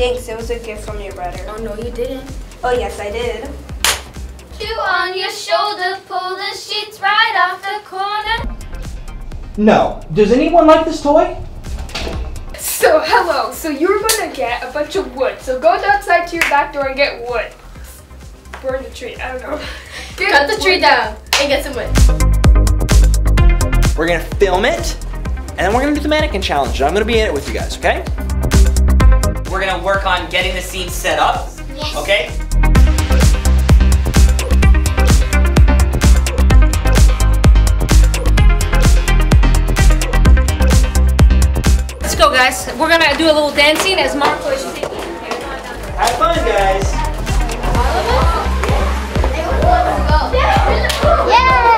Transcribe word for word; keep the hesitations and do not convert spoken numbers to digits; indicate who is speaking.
Speaker 1: Thanks, it was a gift from your brother.
Speaker 2: Oh, no, you didn't.
Speaker 1: Oh, yes, I did.
Speaker 3: You on your shoulder, pull the sheets right off the corner.
Speaker 4: No. Does anyone like this toy?
Speaker 5: So, hello. So you're gonna get a bunch of wood. So go outside to your back door and get wood. Burn the tree. I don't know. Get
Speaker 2: Cut the
Speaker 5: wood.
Speaker 2: tree down and get some wood.
Speaker 4: We're gonna film it, and then we're gonna do the mannequin challenge. I'm gonna be in it with you guys, okay?
Speaker 6: We're gonna work on getting the scene set up.
Speaker 3: Yes.
Speaker 6: Okay?
Speaker 5: Let's go, guys. We're gonna do a little dancing as Marco is taking.
Speaker 4: Have fun, guys.
Speaker 3: Yeah!